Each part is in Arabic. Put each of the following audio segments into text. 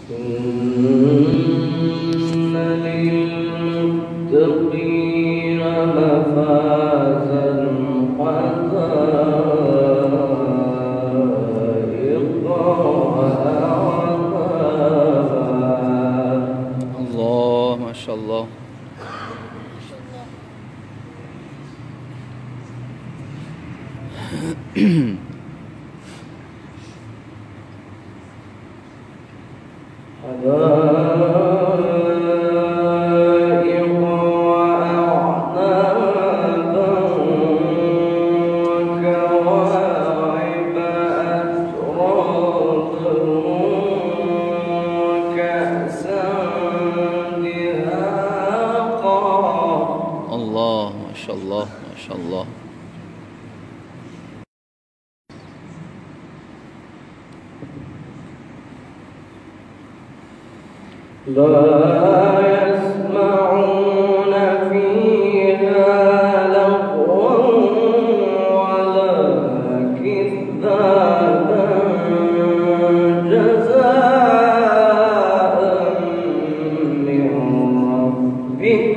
إن للمتقين مفازا حدائق وأعنابا. الله ما شاء الله. حدائق وأعنابا وكواعب أترابا وكأسا دهاقا. الله ما شاء الله ما شاء الله. لا يسمعون فيها لغوا ولا كذابا جزاء من ربك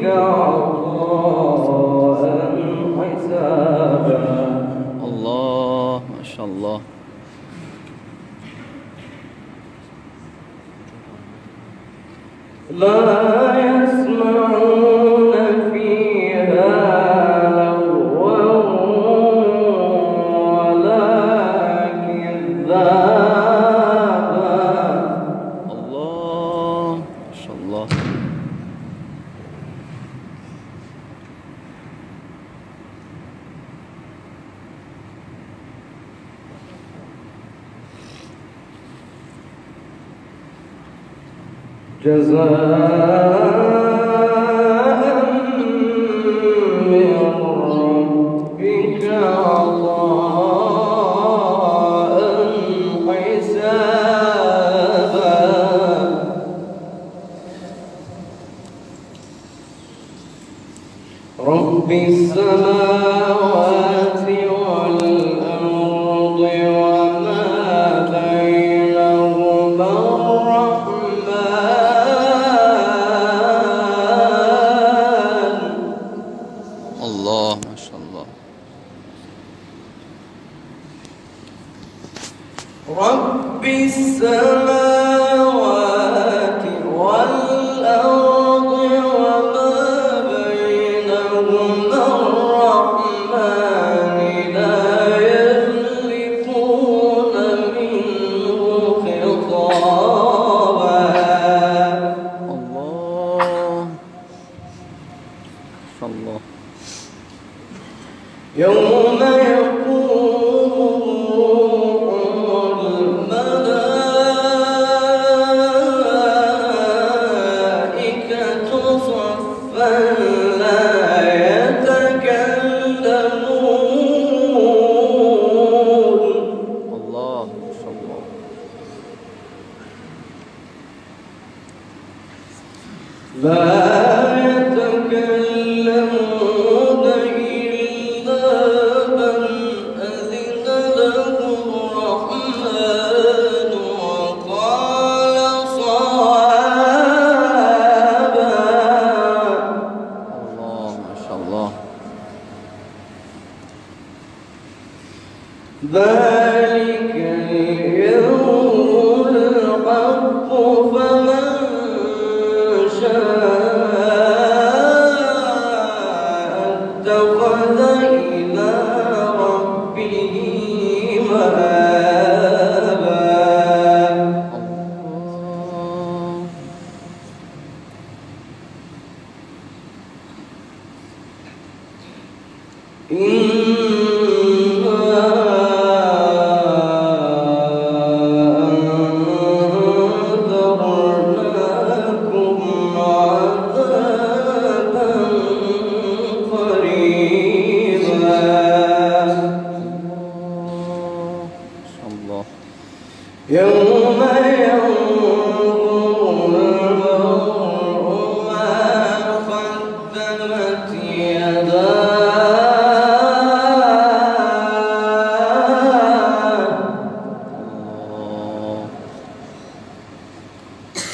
عطاء حسابا. الله ما شاء الله. لا يسمعون فيها لغوا ولا كذابا. الله ما شاء الله. جزاء من ربك عطاء حسابا. رب السماوات والأرض وما بينهما الله ما شاء الله. رب السماوات والأرض وما بينهما الرحمن لا يملكون منه خطابا. الله ما شاء الله. يوم يقوم الملائكة صفا لا يتكلمون. الله ما شاء الله. لا يتكلمون إلا من أذن له الرحمن وقال صوابا. الله ما شاء الله. ذلك اليوم الحق فمن شاء اتخذ إلى ربه مآبا. أنذرناكم عذابا قريبا. الله يوم ينظر المرء ما قدمت يداه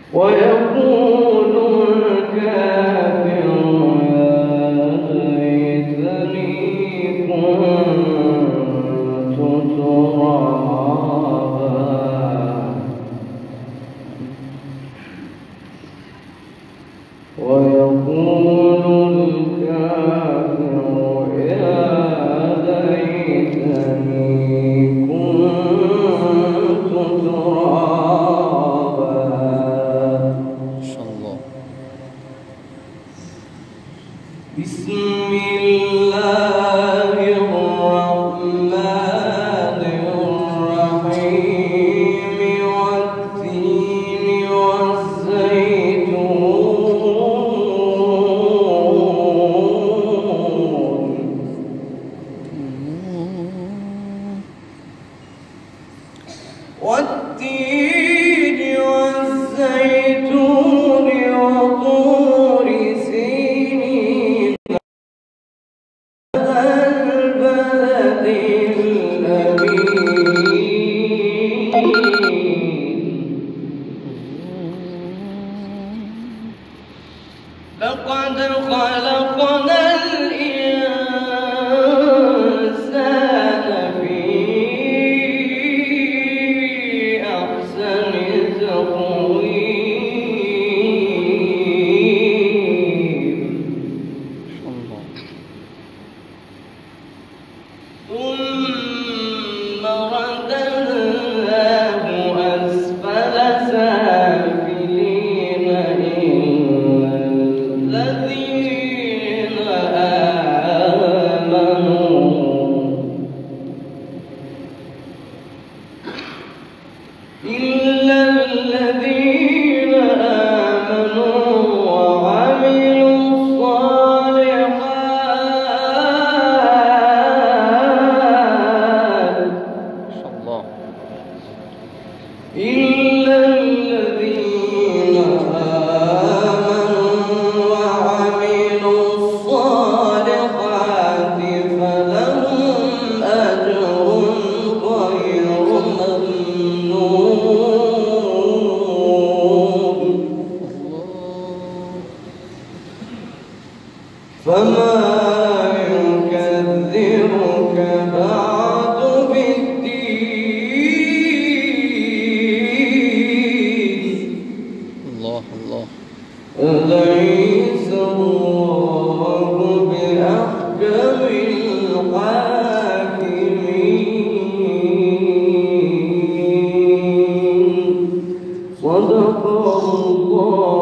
ويقول الكافر يا ليتني كنت ترابا ويقول الكافر يا ليتني كنت ترابا. ما شاء الله. بسم الله الرحمن الرحيم والتين والزيتون وطور سينين البلد الأمين. لقد خلقنا الإنسان في أحسن تقويم. ثم رددناه أسفل سافلين إلا الذين آمنوا وعملوا الصالحات إلا الذين آمنوا وعملوا الصالحات فلهم أجر غير ممنون. فما يكذبك بعد بالدين. الله الله. أليس الله بأحكم الحاكمين. صدق الله.